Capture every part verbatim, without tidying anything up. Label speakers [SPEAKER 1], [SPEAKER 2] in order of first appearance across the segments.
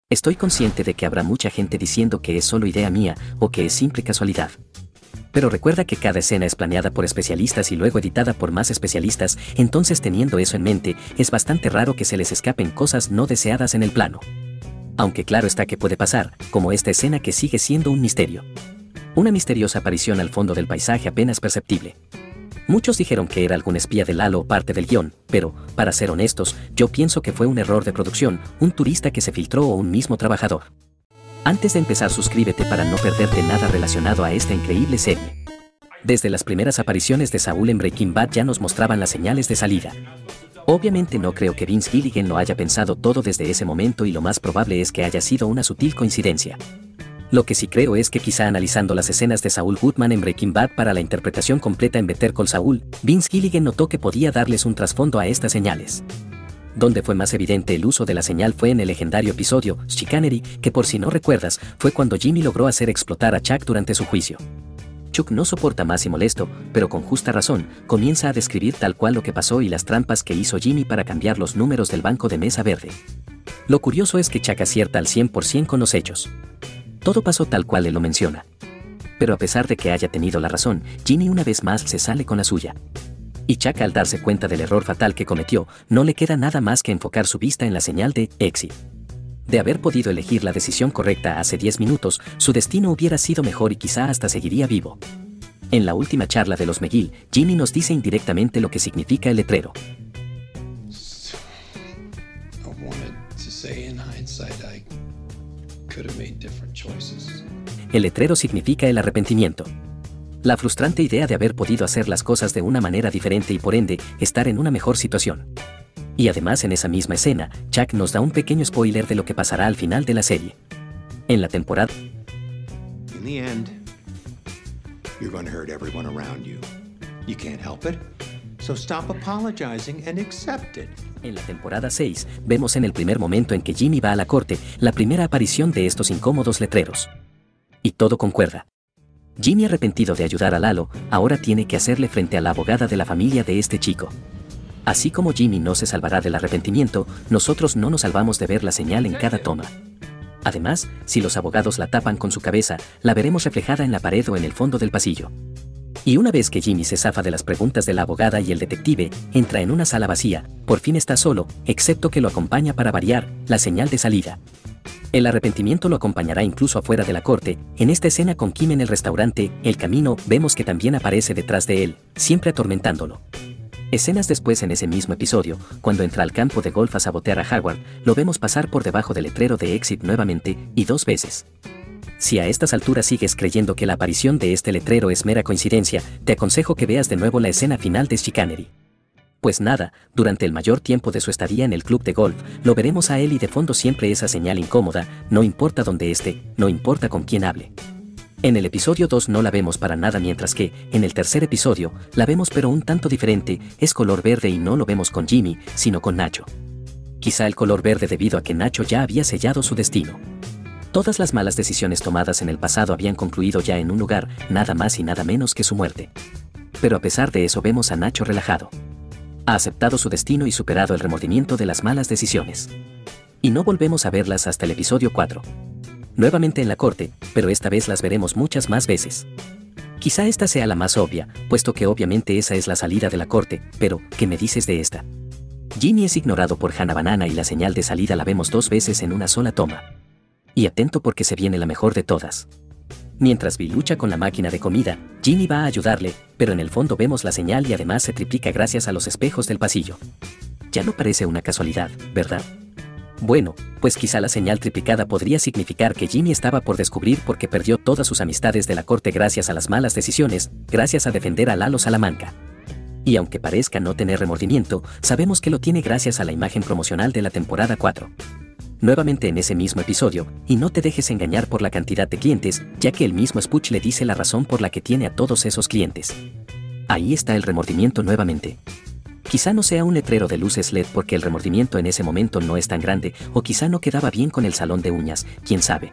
[SPEAKER 1] Estoy consciente de que habrá mucha gente diciendo que es solo idea mía o que es simple casualidad. Pero recuerda que cada escena es planeada por especialistas y luego editada por más especialistas, entonces teniendo eso en mente, es bastante raro que se les escapen cosas no deseadas en el plano. Aunque claro está que puede pasar, como esta escena que sigue siendo un misterio. Una misteriosa aparición al fondo del paisaje apenas perceptible. Muchos dijeron que era algún espía del halo o parte del guión, pero, para ser honestos, yo pienso que fue un error de producción, un turista que se filtró o un mismo trabajador. Antes de empezar, suscríbete para no perderte nada relacionado a esta increíble serie. Desde las primeras apariciones de Saúl en Breaking Bad ya nos mostraban las señales de salida. Obviamente no creo que Vince Gilligan lo haya pensado todo desde ese momento y lo más probable es que haya sido una sutil coincidencia. Lo que sí creo es que quizá analizando las escenas de Saul Goodman en Breaking Bad para la interpretación completa en Better Call Saul, Vince Gilligan notó que podía darles un trasfondo a estas señales. Donde fue más evidente el uso de la señal fue en el legendario episodio Chicanery, que por si no recuerdas, fue cuando Jimmy logró hacer explotar a Chuck durante su juicio. Chuck no soporta más y molesto, pero con justa razón, comienza a describir tal cual lo que pasó y las trampas que hizo Jimmy para cambiar los números del banco de Mesa Verde. Lo curioso es que Chuck acierta al cien por ciento con los hechos. Todo pasó tal cual él lo menciona. Pero a pesar de que haya tenido la razón, Jimmy una vez más se sale con la suya. Y Chuck, al darse cuenta del error fatal que cometió, no le queda nada más que enfocar su vista en la señal de exit. De haber podido elegir la decisión correcta hace diez minutos, su destino hubiera sido mejor y quizá hasta seguiría vivo. En la última charla de los McGill, Jimmy nos dice indirectamente lo que significa el letrero. El letrero significa el arrepentimiento. La frustrante idea de haber podido hacer las cosas de una manera diferente y por ende, estar en una mejor situación. Y además en esa misma escena, Chuck nos da un pequeño spoiler de lo que pasará al final de la serie. En la temporada...
[SPEAKER 2] In the end, you're going to hurt everyone around you. You can't help it, so stop apologizing and accept it.
[SPEAKER 1] En la temporada seis, vemos en el primer momento en que Jimmy va a la corte, la primera aparición de estos incómodos letreros. Y todo concuerda. Jimmy, arrepentido de ayudar a Lalo, ahora tiene que hacerle frente a la abogada de la familia de este chico. Así como Jimmy no se salvará del arrepentimiento, nosotros no nos salvamos de ver la señal en cada toma. Además, si los abogados la tapan con su cabeza, la veremos reflejada en la pared o en el fondo del pasillo. Y una vez que Jimmy se zafa de las preguntas de la abogada y el detective, entra en una sala vacía, por fin está solo, excepto que lo acompaña para variar, la señal de salida. El arrepentimiento lo acompañará incluso afuera de la corte. En esta escena con Kim en el restaurante, El Camino, vemos que también aparece detrás de él, siempre atormentándolo. Escenas después en ese mismo episodio, cuando entra al campo de golf a sabotear a Howard, lo vemos pasar por debajo del letrero de exit nuevamente, y dos veces. Si a estas alturas sigues creyendo que la aparición de este letrero es mera coincidencia, te aconsejo que veas de nuevo la escena final de Chicanery. Pues nada, durante el mayor tiempo de su estadía en el club de golf, lo veremos a él y de fondo siempre esa señal incómoda, no importa dónde esté, no importa con quién hable. En el episodio dos no la vemos para nada, mientras que, en el tercer episodio, la vemos pero un tanto diferente, es color verde y no lo vemos con Jimmy, sino con Nacho. Quizá el color verde debido a que Nacho ya había sellado su destino. Todas las malas decisiones tomadas en el pasado habían concluido ya en un lugar, nada más y nada menos que su muerte. Pero a pesar de eso vemos a Nacho relajado. Ha aceptado su destino y superado el remordimiento de las malas decisiones. Y no volvemos a verlas hasta el episodio cuatro. Nuevamente en la corte, pero esta vez las veremos muchas más veces. Quizá esta sea la más obvia, puesto que obviamente esa es la salida de la corte, pero, ¿qué me dices de esta? Jimmy es ignorado por Hannah Banana y la señal de salida la vemos dos veces en una sola toma. Y atento porque se viene la mejor de todas. Mientras Bill lucha con la máquina de comida, Jimmy va a ayudarle, pero en el fondo vemos la señal y además se triplica gracias a los espejos del pasillo. Ya no parece una casualidad, ¿verdad? Bueno, pues quizá la señal triplicada podría significar que Jimmy estaba por descubrir por qué perdió todas sus amistades de la corte gracias a las malas decisiones, gracias a defender a Lalo Salamanca. Y aunque parezca no tener remordimiento, sabemos que lo tiene gracias a la imagen promocional de la temporada cuatro. Nuevamente en ese mismo episodio, y no te dejes engañar por la cantidad de clientes, ya que el mismo Spooch le dice la razón por la que tiene a todos esos clientes. Ahí está el remordimiento nuevamente. Quizá no sea un letrero de luces L E D porque el remordimiento en ese momento no es tan grande, o quizá no quedaba bien con el salón de uñas, quién sabe.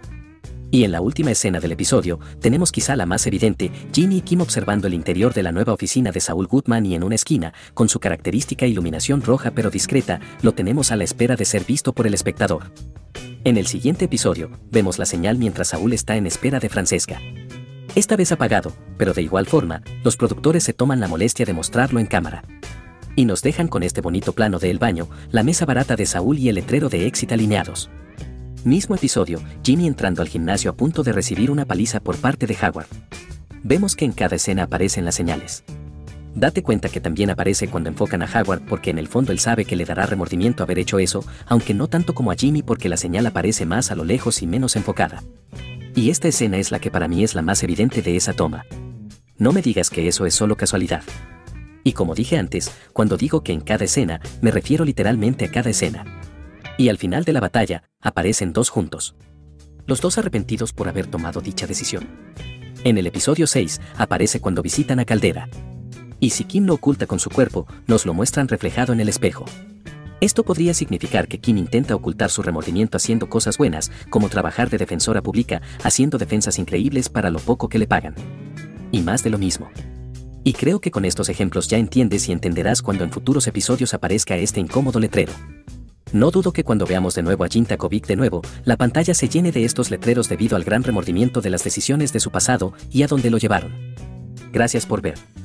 [SPEAKER 1] Y en la última escena del episodio, tenemos quizá la más evidente, Jimmy y Kim observando el interior de la nueva oficina de Saul Goodman y en una esquina, con su característica iluminación roja pero discreta, lo tenemos a la espera de ser visto por el espectador. En el siguiente episodio, vemos la señal mientras Saúl está en espera de Francesca. Esta vez apagado, pero de igual forma, los productores se toman la molestia de mostrarlo en cámara. Y nos dejan con este bonito plano de el baño, la mesa barata de Saúl y el letrero de Exit alineados. Mismo episodio, Jimmy entrando al gimnasio a punto de recibir una paliza por parte de Howard. Vemos que en cada escena aparecen las señales. Date cuenta que también aparece cuando enfocan a Howard porque en el fondo él sabe que le dará remordimiento haber hecho eso, aunque no tanto como a Jimmy porque la señal aparece más a lo lejos y menos enfocada. Y esta escena es la que para mí es la más evidente de esa toma. No me digas que eso es solo casualidad. Y como dije antes, cuando digo que en cada escena, me refiero literalmente a cada escena. Y al final de la batalla, aparecen dos juntos. Los dos arrepentidos por haber tomado dicha decisión. En el episodio seis, aparece cuando visitan a Caldera. Y si Kim lo oculta con su cuerpo, nos lo muestran reflejado en el espejo. Esto podría significar que Kim intenta ocultar su remordimiento haciendo cosas buenas, como trabajar de defensora pública, haciendo defensas increíbles para lo poco que le pagan. Y más de lo mismo. Y creo que con estos ejemplos ya entiendes y entenderás cuando en futuros episodios aparezca este incómodo letrero. No dudo que cuando veamos de nuevo a Jin Takovic de nuevo, la pantalla se llene de estos letreros debido al gran remordimiento de las decisiones de su pasado y a dónde lo llevaron. Gracias por ver.